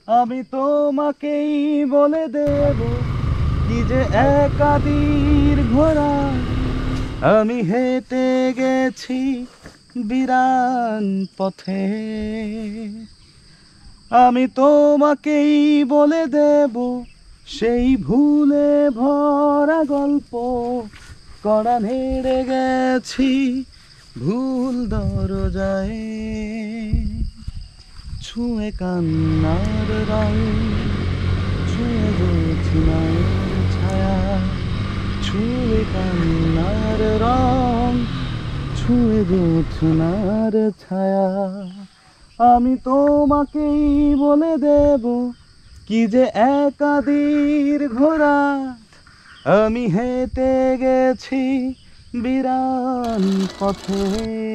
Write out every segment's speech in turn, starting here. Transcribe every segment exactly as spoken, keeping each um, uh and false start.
আমি তোমাকেই বলে দেব কি যে একাদির ঘোড়া আমি হেঁটে গেছি বিরান পথে। আমি তোমাকেই বলে দেব সেই ভুলে ভরা গল্প কড়া নেড়ে গেছি ভুল দরজায়। ছুঁয়ে কান্নার রং ছুঁয়ে জোছনার ছায়া, ছুঁয়ে কান্নার রং ছুঁয়ে জোছনার ছায়া। আমি তোমাকেই বলে দেব কি যে একাদির ঘোড়া আমি হেঁটে গেছি বিরান পথে।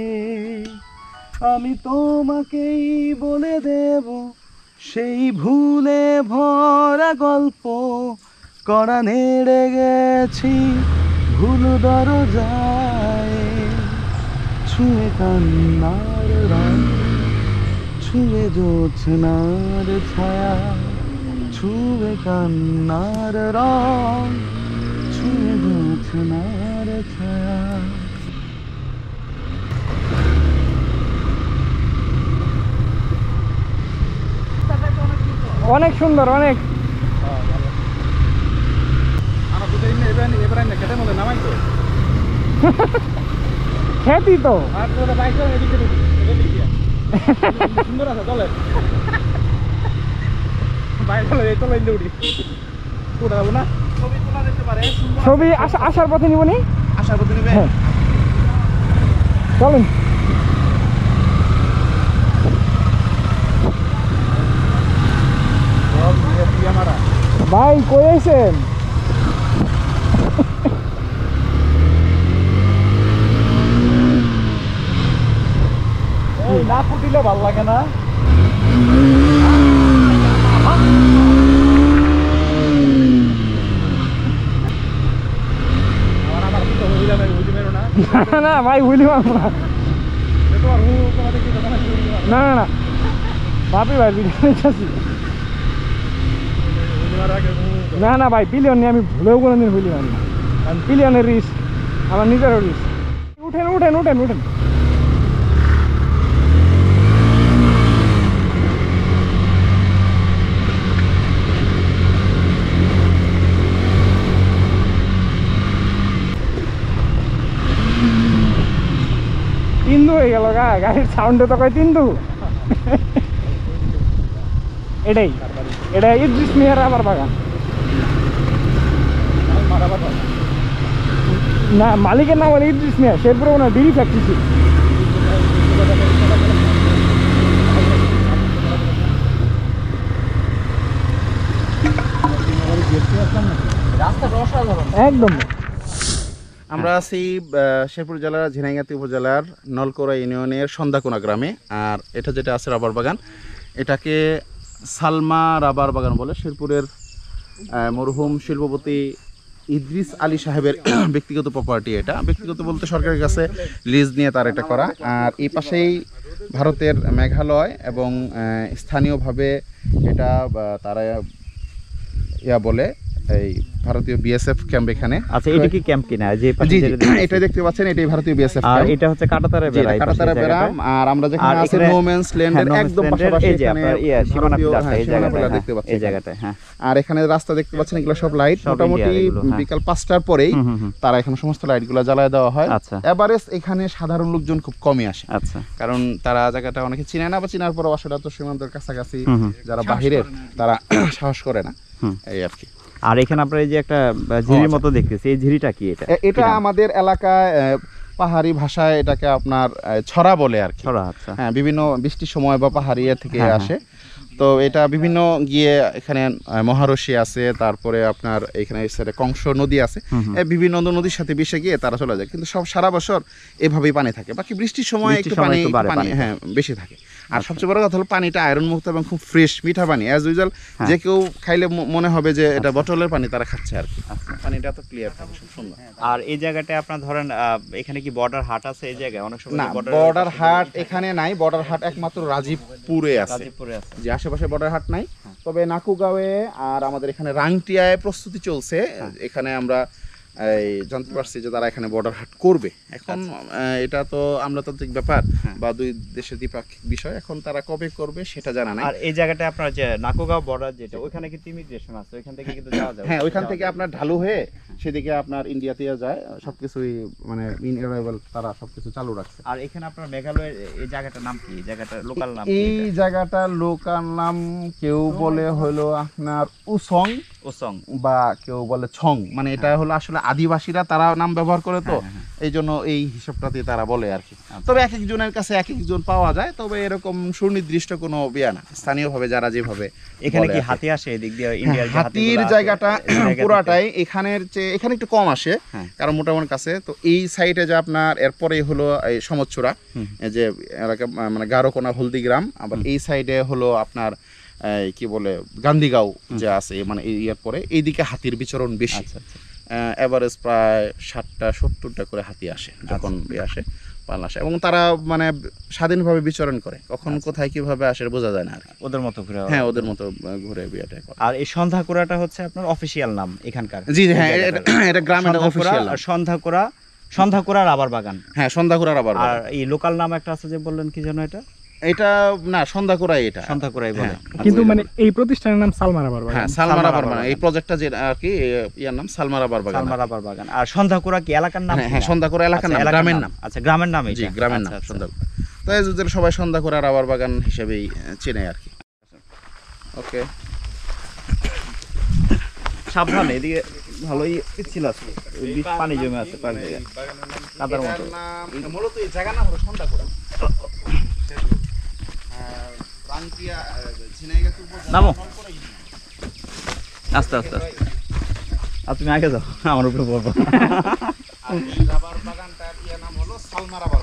আমি তোমাকেই বলে দেব সেই ভুলে ভরা গল্প কড়া নেড়ে গেছি ভুল দরজায়। ছুঁয়ে কান্নার রং ছুঁয়ে জোছনার ছায়া, ছুঁয়ে কান্নার রং ছুঁয়ে জোছনার ছায়া। অনেক সুন্দর, অনেক। খেতি তো ছবি আসার পথে নিব নি, আসার পথে নিবে। চলেন। ভাই কই আছেন? এই না ফুটিলে ভাল লাগে না। না ভাই বুঝলি পারবো না, না না না বাপি ভাই না না ভাই পিলিয়ন নিয়ে আমি ভুলেও কোনো দিন ভুলি পারি না, কারণ পিলিয়নের রিস্ক আমার নিজেরও রিস্ক। উঠেন উঠেন উঠেন উঠেন। তিন্দু হয়ে গেল গা, গাড়ির সাউন্ডে তো কয় তিন্দু। এটাই এটা ইদ্রিস মিয়ার রাবার বাগান না, মালিকের নাম হলো ইদ্রিস মিয়া, শেরপুরে ওনার বিড়ি ফ্যাক্টরি ছিল। একদম। আমরা আছি শেরপুর জেলার ঝিনাইগাতি উপজেলার নলকোড়া ইউনিয়নের সন্ধ্যাকোনা গ্রামে। আর এটা যেটা আছে রাবার বাগান, এটাকে সালমা রাবার বাগান বলে। শেরপুরের মরহুম শিল্পপতি ইদ্রিস আলী সাহেবের ব্যক্তিগত প্রপার্টি। এটা ব্যক্তিগত বলতে সরকারের কাছে লিজ নিয়ে তার এটা করা। আর এই পাশেই ভারতের মেঘালয় এবং স্থানীয়ভাবে এটা তারা ইয়া বলে এই ভারতীয় বিএসএফ ক্যাম্প এখানে। আচ্ছা, এটা কি ক্যাম্প কিনা? যে এটা দেখতে পাচ্ছেন এটাই ভারতীয় বিএসএফ আর এটা হচ্ছে কাটাতারে বেড়া, কাটাতারে বেড়া। আর আমরা যেখানে আছি নো ম্যানস ল্যান্ডের একদম পাশাপাশি এখানে সীমানা পিলার এই জায়গাটা দেখতে পাচ্ছেন, এই জায়গাটা। হ্যাঁ, আর এখানে রাস্তা দেখতে পাচ্ছেন, এগুলো সব লাইট মোটামুটি বিকাল পাঁচটার পরেই তারা এখানে সমস্ত লাইটগুলো জ্বালায় দেওয়া হয়। আচ্ছা, এভারেজ এখানে সাধারণ লোকজন খুব কমই আসে। আচ্ছা, কারণ তারা জায়গাটা অনেকে চিনে না, বা চিনার পর আসলে তো সীমান্তের কাছাকাছি যারা বাহিরের তারা সাহস করে না, এই আর কি। আর এখানে আপনারা এই যে একটা ঝিরির মতো দেখতেছি, এই ঝিরিটা কি? এটা এটা আমাদের এলাকায় পাহাড়ি ভাষায় এটাকে আপনার ছড়া বলে আর কি। ছড়া, আচ্ছা। হ্যাঁ, বিভিন্ন বৃষ্টির সময় বা পাহাড়ি থেকে আসে। তো এটা বিভিন্ন গিয়ে এখানে মহারশি আছে, তারপরে আপনার এখানে কংস নদী আছে, বিভিন্ন নদীর সাথে মিশে গিয়ে তারা চলে যায়। কিন্তু সব সারা বছর এভাবেই পানি থাকে, বাকি বৃষ্টির সময় একটু পানি পানি হ্যাঁ বেশি থাকে। আর সবচেয়ে বড় কথা হলো পানিটা আয়রন মুক্ত এবং খুব ফ্রেশ মিঠা পানি। অ্যাজ ইউজুয়াল যে কেউ খাইলে মনে হবে যে এটা বোতলের পানি তারা খাচ্ছে আর কি। পানিটা তো ক্লিয়ার থাকে, খুব সুন্দর। আর এই জায়গাটায় আপনার ধরেন এখানে কি বর্ডার হাট আছে? এই জায়গায় অনেক সময় না, বর্ডার হাট এখানে নাই। বর্ডার হাট একমাত্র রাজীবপুরে আছে, রাজীবপুরে আছে, যে আশেপাশে বর্ডার হাট নাই। তবে নাকুগাঁওয়ে আর আমাদের এখানে রাংটিয়ায় প্রস্তুতি চলছে। এখানে আমরা এই জানতে পারছি যে তারা এখানে বর্ডার হাট করবে। এখন আহ, এটা তো আমলাতান্ত্রিক ব্যাপার বা দুই দেশের দ্বিপাক্ষিক বিষয়, এখন তারা কবে করবে সেটা জানা নাই। আর এই জায়গাটা আপনার যে নাকুগাঁও বর্ডার যেটা, ওইখানে কিন্তু ইমিগ্রেশন আছে, ওইখান থেকে কিন্তু যাওয়া যায়। হ্যাঁ, ওইখান থেকে আপনার ঢালু হয়ে সেদিকে আপনার ইন্ডিয়াতে যায়, সবকিছুই মানে ইন অ্যারাইভাল তারা সবকিছু চালু রাখছে। আর এখানে আপনার মেঘালয়ের এই জায়গাটার নাম কি? এই জায়গাটার লোকাল নাম কি? এই জায়গাটার লোকাল নাম কেউ বলে হলো আপনার উসং ওসং। বা কেউ বলে ছং, মানে এটা হলো আসলে আদিবাসীরা তারা নাম ব্যবহার করে তো, এই জন্য এই হিসাবটাতে তারা বলে আর কি। তবে এক একজনের কাছে এক একজন পাওয়া যায়, তবে এরকম সুনির্দিষ্ট কোনো বিয়া না, স্থানীয়ভাবে যারা যেভাবে এখানে বলে কি আর কি। হাতি আসে এদিক দিয়ে? ইন্ডিয়ার যে হাতির হাতিগুলো আছে, জায়গাটা এই জায়গা পুরাটাই এখানের চেয়ে এখানে একটু কম আসে, হ্যাঁ। কারণ মোটামুটি কাছে তো এই সাইডে যে আপনার এরপরেই হলো এই সমচ্ছুরা, এই যে এলাকা মানে গারোকোনা হলদিগ্রাম, আবার এই সাইডে হলো আপনার এই কি বলে গান্ধীগাঁও যে আছে, মানে এই ইয়ার পরে এইদিকে হাতির বিচরণ বেশি। আচ্ছা আচ্ছা। এভারেজ প্রায় ষাটটা সত্তরটা করে হাতি আসে যখন এ আসে পাল আসে, এবং তারা মানে স্বাধীনভাবে বিচরণ করে, কখন কোথায় কিভাবে আসে বোঝা যায় না আর কি। ওদের মতো ঘুরে। হ্যাঁ, ওদের মতো ঘুরে বিয়েটা করে। আর এই সন্ধ্যাকুড়াটা হচ্ছে আপনার অফিসিয়াল নাম এখানকার? জি হ্যাঁ, এটা এটা গ্রামের অফিসিয়াল নাম। সন্ধ্যাকুড়া, সন্ধ্যাকুড়া রাবার বাগান। হ্যাঁ, সন্ধ্যাকুড়া রাবার আর বাগান। এই লোকাল নাম একটা আছে যে বললেন, কি যেন এটা? এটা না, সন্ধ্যাকুড়াই এটা। সন্ধ্যাকুড়াই বলে। কিন্তু মানে এই প্রতিষ্ঠানের নাম সালমা রাবার বাগান। হ্যাঁ, সালমা রাবার বাগান। এই প্রজেক্টটা যে আর কি ইয়ার নাম সালমা রাবার বাগান। সালমা রাবার বাগান। আর সন্ধ্যাকুড়া কি এলাকার নাম? হ্যাঁ, সন্ধ্যাকুড়া এলাকার নাম, গ্রামের নাম। আচ্ছা, গ্রামের নাম জি, এটা? গ্রামের নাম সন্ধ্যাকুড়া। তো এই যে সবাই সন্ধ্যাকুড়া রাবার বাগান হিসেবেই চেনে আর কি। ওকে, সাবধানে, এদিকে ভালোই পিচ্ছিল আছে, বিশ পানি জমে আছে কয়েক জায়গায় কাদার মতো। মূলত এই জায়গা নাম হলো সন্ধ্যাকুড়া। রাংটিয়া ঝিনাইগাতি উপজেলা। নামো, আস্তে আস্তে আস্তে। আর তুমি আগে যাও, আমার উপরে বলবো। রাবার বাগানটার ইয়া নাম হলো সালমা রাবার।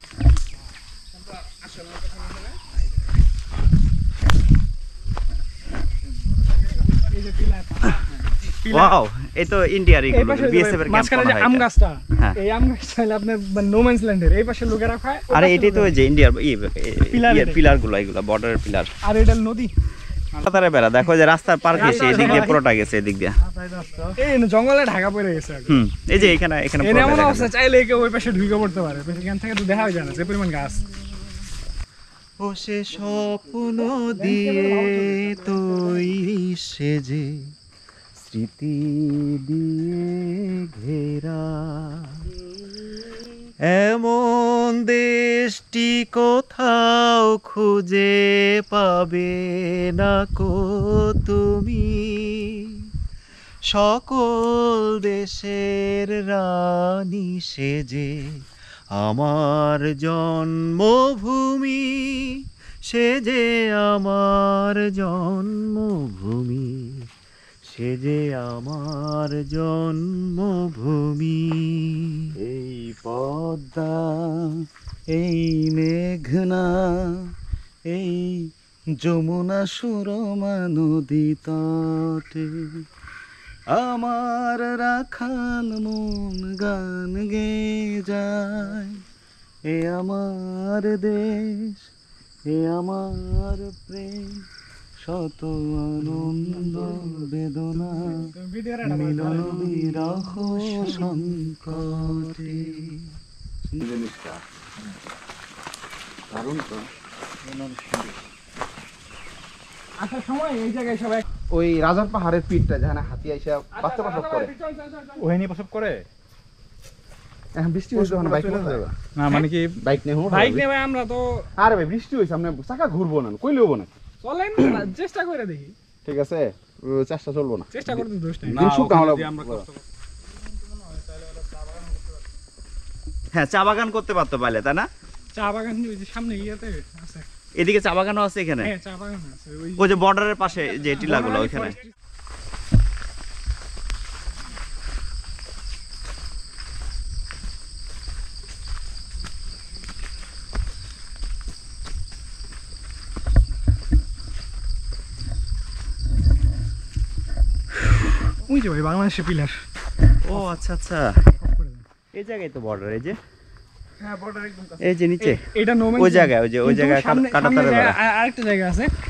ওয়াও, এই তো ইন্ডিয়ার এই এগুলো, পাশে বিএসএফ এর ক্যাম্প মাঝখানে করা যে হয় আম এটা। গাছটা, হ্যাঁ। এই আম গাছটা হলো আপনার নো ম্যানস ল্যান্ডের এই পাশে লোকেরা খায়। ওই আরে পাশে এটাই তো ওই লোকেরা- যে ইন্ডিয়ার Pillar ইয়ের এটাই। পিলার গুলো, এগুলো বর্ডারের পিলার। আর এটা নদী। কাতারে বেড়া দেখো, যে রাস্তার পার গেছে এদিক দিয়ে পুরোটা গেছে এদিক দিয়ে। এই জঙ্গলে ঢাকা পড়ে গেছে আর কি। হুম, এই যে এখানে এখানে এর পুরোটা এমন দেখা অবস্থা, যায়। চাইলে কেউ ওই পাশে ঢুকে পড়তে পারে, এখান থেকে তো দেখা যায় না যে পরিমাণ গাছ। ও সে স্বপ্ন দিয়ে তৈরি সেজে, স্মৃতি দিয়ে ঘেরা, এমন দেশটি কোথাও খুঁজে পাবে না কো তুমি, সকল দেশের রানী সেজে আমার জন্মভূমি, সে যে আমার জন্মভূমি, সে যে আমার জন্মভূমি। এই পদ্মা, এই মেঘনা, এই যমুনা সুরমা নদী তটে আমার রাখাল মন গান গেয়ে যায়। এ আমার দেশ, এ আমার প্রেম, শত আনন্দ বেদনা, মিলন বিরহ সংকটে। দারুণ তো। আসার সময় এই জায়গায় সবাই ওই রাজার পাহাড়ের পিঠটা যেখানে হাতি আইসা বাচ্চা প্রসব করে, ওখানে প্রসব করে। এখন বৃষ্টি হয়েছে, ওখানে বাইক নিয়ে যাবে না, মানে কি বাইক নিয়ে হোক বাইক নিয়ে ভাই আমরা তো আরে ভাই বৃষ্টি হয়েছে, আমরা চাকা ঘুরবো না, কইলে হবো না। চলেন না, চেষ্টা করে দেখি, ঠিক আছে, ও চেষ্টা চলবো না। চেষ্টা করতে দোষ নাই। দিন শুকনা হলো। হ্যাঁ, চা বাগান করতে পারতো পারলে, তাই না? চা বাগান ওই যে সামনে ইয়েতে আছে। এদিকে চা বাগানও আছে এখানে, হ্যাঁ, চা বাগান আছে ওই ওই যে বর্ডারের পাশে যে টিলাগুলো ওইখানে। ওই যে ভাই বাংলাদেশের পিলার। ও আচ্ছা আচ্ছা, এই জায়গায় তো বর্ডার, এই যে হ্যাঁ, বর্ডার একদম কাছে। এই যে নিচে এটা নো ওই জায়গায়, ওই যে ওই জায়গায় কাটাতারের বেড়া। আরেকটা জায়গা আছে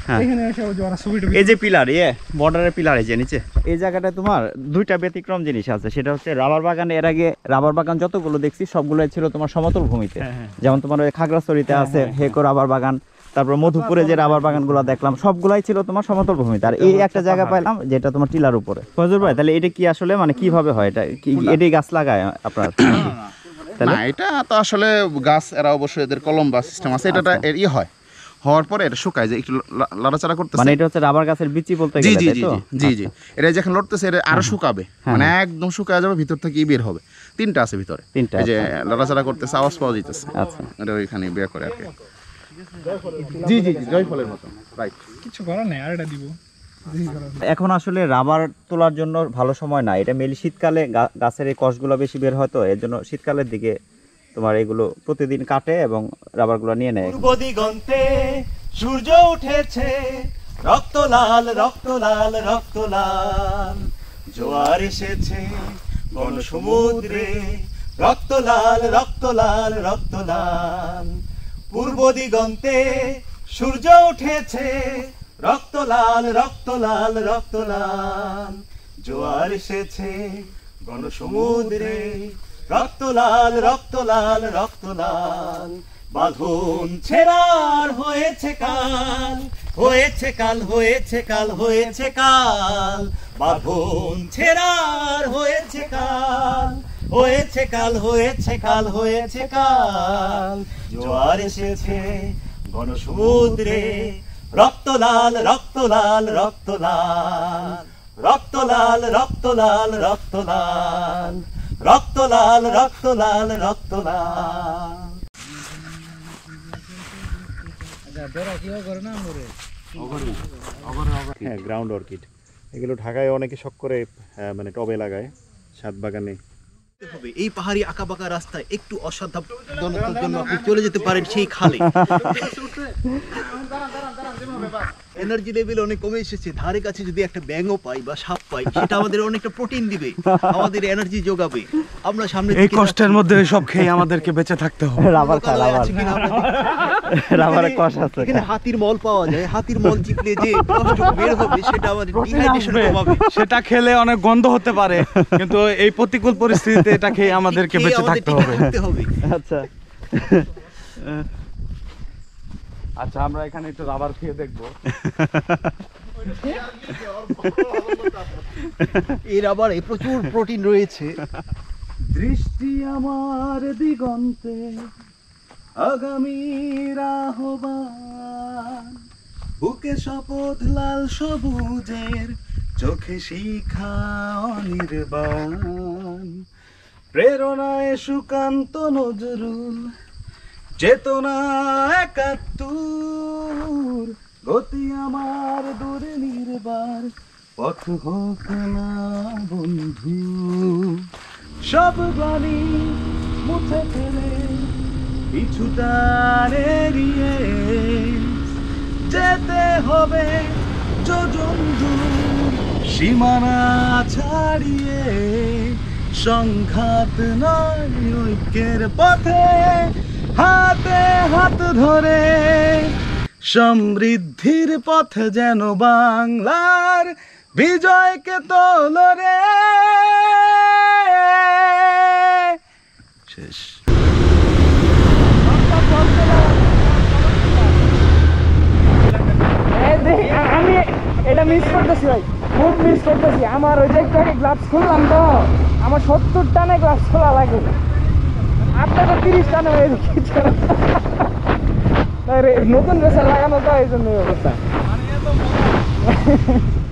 হ্যাঁ। এখানে এসে ওই যে ওরা ছবি টবি এই যে পিলার ইয়ে বর্ডারের পিলার এই যে নিচে এই জায়গাটায় তোমার দুইটা ব্যতিক্রম জিনিস আছে সেটা হচ্ছে রাবার বাগান এর আগে রাবার বাগান যতগুলো দেখছি সবগুলোই ছিল তোমার সমতল ভূমিতে হ্যাঁ, হ্যাঁ। যেমন তোমার ওই খাগড়াছড়িতে হ্যাঁ, আছে হ্যাঁ, হেকো রাবার বাগান তারপর মধুপুরে যে রাবার বাগানগুলো দেখলাম সবগুলাই ছিল তোমার সমতল ভূমিতে আর এই একটা জায়গা পাইলাম যেটা তোমার টিলার উপরে ফজল ভাই তাহলে এটা কি আসলে মানে কিভাবে হয় এটা কি এটাই গাছ লাগায় আপনার না এটা তো আসলে গাছ এরা অবশ্যই এদের কলম বা সিস্টেম আছে এটা এর ইয়ে হয় হওয়ার পরে এটা শুকায় যায় একটু লা- লাড়াচাড়া করতেছে মানে এটা হচ্ছে রাবার গাছের বিচি বলতে জি গেলে জি তাই জি তো? জি জি জি এটা যখন লড়তেছে এটা আরো শুকাবে হ্যাঁ, মানে একদম শুকায় যাবে ভিতর থেকে বের হবে তিনটা আছে ভিতরে তিনটা এই যে লাড়াচাড়া করতেছে আওয়াজ পাওয়া যাইতেছে আচ্ছা এটা ওইখানে বিয়ে করে আর কি জি জি জি জয়ফলের মতো রাইট কিছু করার নেই আর এটা দিব দেখি করা যায়। এখন আসলে রাবার তোলার জন্য ভালো সময় না এটা মেলি শীতকালে গা- গাছের এই কষগুলো বেশি বের হয় তো এর জন্য শীতকালের দিকে তোমার এগুলো প্রতিদিন কাটে এবং রাবারগুলো নিয়ে নেয় পূর্ব দিগন্তে সূর্য উঠেছে রক্ত লাল রক্ত লাল রক্ত লাল জোয়ার এসেছে বন সমুদ্রে রক্ত লাল রক্ত লাল রক্ত লাল পূর্ব দিগন্তে সূর্য উঠেছে রক্ত লাল রক্ত লাল রক্ত লাল জোয়ার এসেছে বন সমুদ্রে রক্ত লাল রক্ত লাল রক্ত লাল বাঁধন ছেড়ার হয়েছে কাল হয়েছে কাল হয়েছে কাল হয়েছে কাল বাঁধন ছেড়ার হয়েছে কাল হয়েছে কাল হয়েছে কাল হয়েছে কাল জোয়ার এসেছে বন সমুদ্রে রক্ত লাল রক্ত লাল রক্ত লাল রক্ত লাল রক্ত লাল রক্ত লাল রক্ত লাল রক্ত লাল রক্ত লাল হ্যাঁ গ্রাউন্ড অর্কিড এগুলো ঢাকায় অনেকে শখ করে আহ, মানে টবে লাগায় ছাদ বাগানে হবে এই পাহাড়ি আঁকাবাঁকা রাস্তায় একটু অসাবধানতার জন্য আপনি চলে যেতে পারেন সেই খালে এনার্জি লেভেল অনেক কমে এসেছে ধারে কাছে যদি একটা ব্যাঙও পাই বা সাপ পাই সেটা আমাদের অনেকটা প্রোটিন দিবে আমাদের এনার্জি যোগাবে আমরা সামনে এই কষ্টের মধ্যে সব খেয়ে আমাদেরকে বেঁচে থাকতে হবে রাবার খা রাবার আছে কিনা আমরা দেখি। রাবারে এখানে- কষ আছে এখানে হাতির মল পাওয়া যায় হাতির মল চিপলে যে কষ্ট বের হবে সেটা আমাদের ডিহাইড্রেশন কমাবে সেটা খেলে অনেক গন্ধ হতে পারে কিন্তু এই প্রতিকূল পরিস্থিতিতে এটা খেয়ে আমাদেরকে খেয়ে বেঁচে আমাদের থাকতে টিকে হবে থাকতে হবে আচ্ছা আচ্ছা আমরা এখানে একটু রাবার খেয়ে দেখবো এর আবার এই প্রচুর প্রোটিন রয়েছে দৃষ্টি আমার দিগন্তে আগামীর আহ্বান বুকে শপথ লাল সবুজের চোখে শিখা অনির্বাণ প্রেরণায় সুকান্ত নজরুল চেতনা একাত্তর গতি আমার দূরে নির্বার পথ হোক না বন্ধু সব গালি মুছে ফেলে পিছুটা এড়িয়ে যেতে হবে যোজন দূর সীমানা ছাড়িয়ে সংঘাত নয় ঐক্যের পথে হাতে হাত ধরে সমৃদ্ধির পথে যেন বাংলার বিজয়কে তোলরে শেষ এই দেখ, আ- আমি এটা মিস করতেছি ভাই খুব মিস করতেছি আমার ওই যে একটু আগে গ্লাভস খুললাম তো আমার সত্তর টানে গ্লাভস খোলা লাগে আপনার তো তিরিশ টানে হয়ে গেছে নতুন রেসার লাগানো তো এই জন্য অবস্থা